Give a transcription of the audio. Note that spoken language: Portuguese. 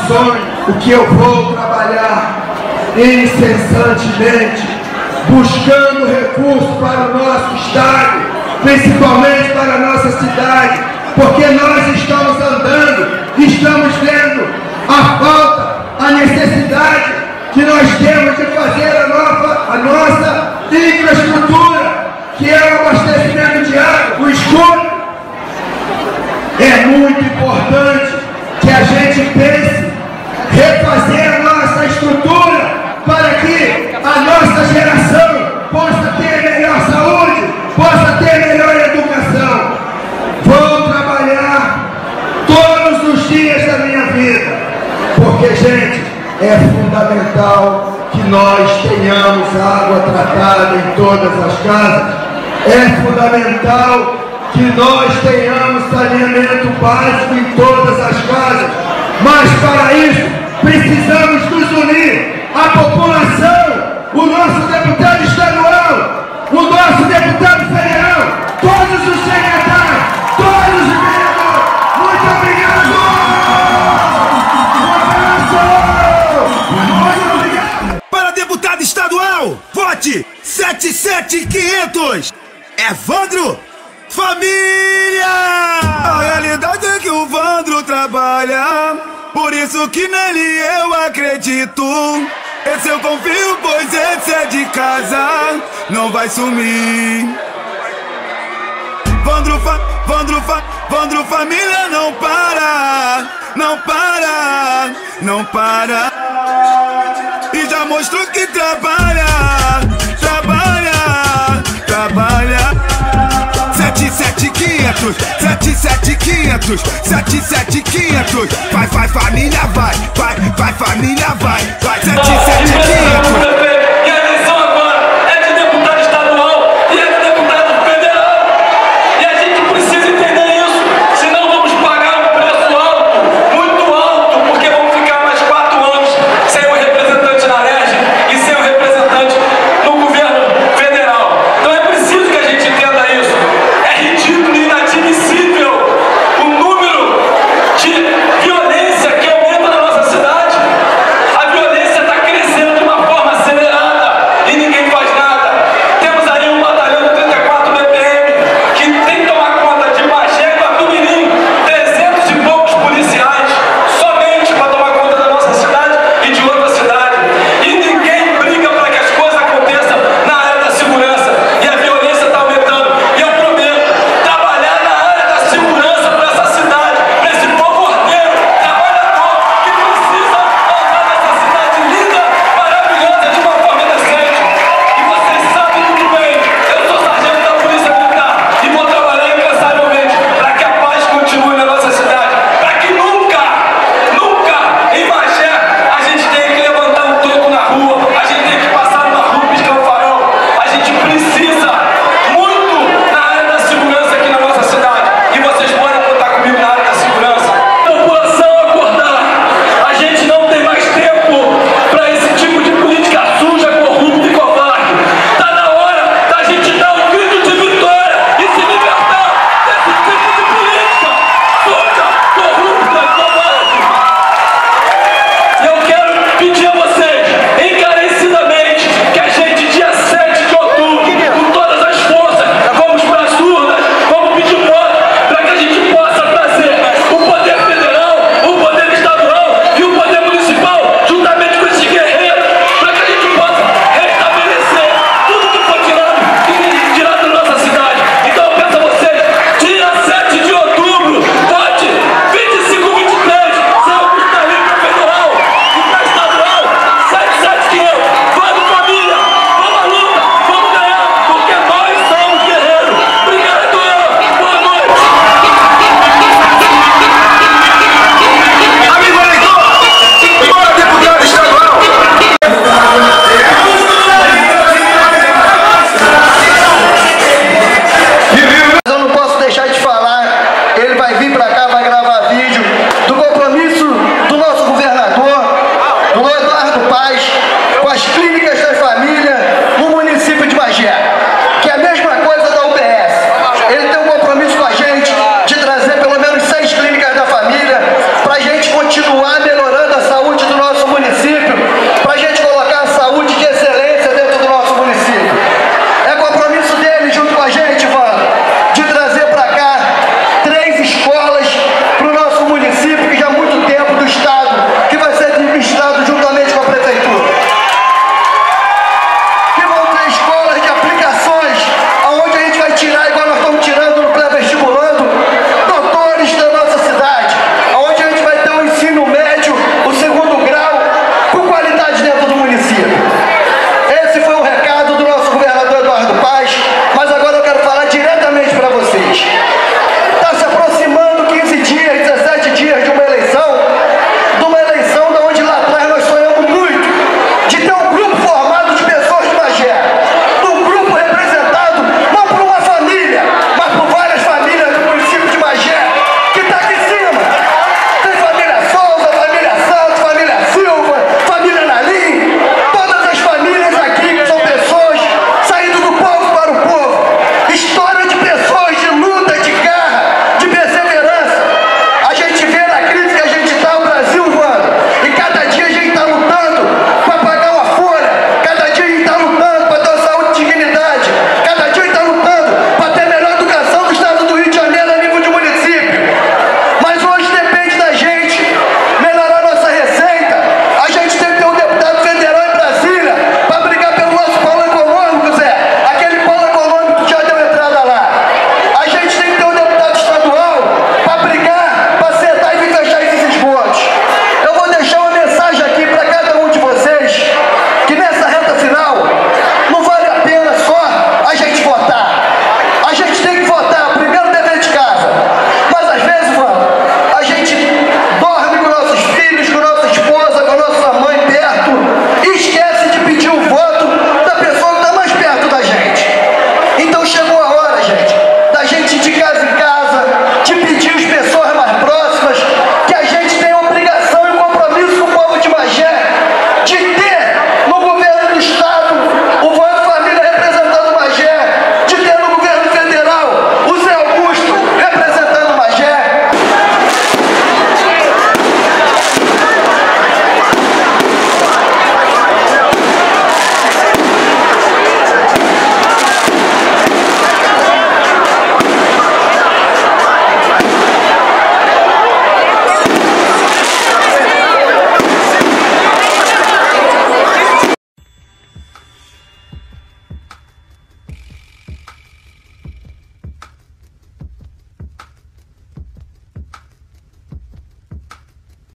sonho, o que eu vou trabalhar incessantemente, buscando recursos para o nosso estado, principalmente para a nossa cidade, porque nós estamos andando, estamos vendo a falta, a necessidade que nós temos de fazer a nossa infraestrutura, que é o abastecimento de água, o esgoto. É muito importante que a gente pense refazer a nossa estrutura para que a nossa geração possa ter melhor saúde, possa ter melhor educação. Vou trabalhar todos os dias da minha vida, porque, gente, é fundamental que nós tenhamos água tratada em todas as casas. É fundamental que nós tenhamos saneamento básico em todas as casas. Mas para isso precisamos nos unir, a população, o nosso deputado estadual, o nosso deputado federal, todos os secretários, todos os vereadores. Muito obrigado! Muito obrigado! Para deputado estadual, vote 77500. É Vandro Família! A realidade é que o Vandro trabalha, por isso que nele eu acredito. Esse eu confio, pois esse é de casa, não vai sumir. Vandro Família não para, não para, não para. E já mostrou que trabalha, trabalha, trabalha. 77500, 77500, 77500. Vai família, vai família, vai 77500. E a eleição agora é de deputado estadual e é de deputado federal. E a gente precisa entender isso, senão vamos pagar um preço alto, muito alto, porque vamos ficar mais 4 anos sem o representante na rede e sem o representante no governo federal. Então é preciso que a gente entenda isso. É ridículo e inadmissível o número de violência que aumenta na nossa cidade. A violência está crescendo de uma forma acelerada e ninguém faz nada. Temos aí um batalhão de 34 BPM que tem que tomar conta de Magé e Tubarão, 300 e poucos policiais somente para tomar conta da nossa cidade e de outra cidade. E ninguém briga para que as coisas aconteçam na área da segurança. E a violência está aumentando. E eu prometo trabalhar na área da segurança para essa cidade, para esse povo ordeiro, trabalhador, que precisa andar nessa cidade linda, maravilhosa, de uma forma decente. E vocês sabem muito bem, eu sou sargento da Polícia Militar e vou trabalhar incansavelmente para que a paz continue na nossa cidade, para que nunca, nunca em Magé a gente tenha que levantar um troco na rua, a gente tem que passar numa rua piscar o farol. A gente precisa muito na área da segurança aqui na nossa cidade e vocês podem contar comigo na área da segurança. População acordar, a gente não tem mais tempo para esse tipo de política suja, corrupta e covarde. Tá na hora da gente dar um grito de vitória e se libertar desse tipo de política suja, corrupta e covarde. E eu quero pedir a vocês, encarecidamente, que a gente, dia 7 de outubro, com todas as forças, vamos para as urnas, vamos pedir voto, para que a gente possa trazer o poder federal, o poder estadual e o poder municipal, juntamente com esses guerreiros, para que a gente possa restabelecer tudo que foi tirado da nossa cidade. Então eu peço a vocês, dia 7 de outubro, vote 2523, José Augusto Nalin para federal e para estadual, 77500. Vandro Família, vamos à luta, vamos ganhar, porque nós somos guerreiros. Obrigado, boa noite. Amigo eleitor, bora deputado estadual. Mas eu não posso deixar de falar, ele vai vir para cá, vai gravar vídeo do compromisso do nosso governador, do Eduardo Paz, com as clínicas das famílias.